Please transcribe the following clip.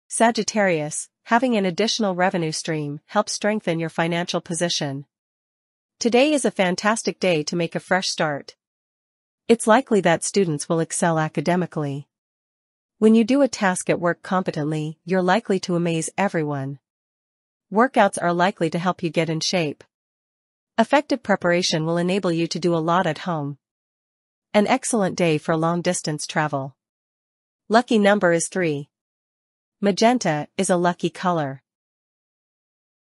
Sagittarius, having an additional revenue stream helps strengthen your financial position. Today is a fantastic day to make a fresh start. It's likely that students will excel academically. When you do a task at work competently, you're likely to amaze everyone. Workouts are likely to help you get in shape. Effective preparation will enable you to do a lot at home. An excellent day for long-distance travel. Lucky number is 3. Magenta is a lucky color.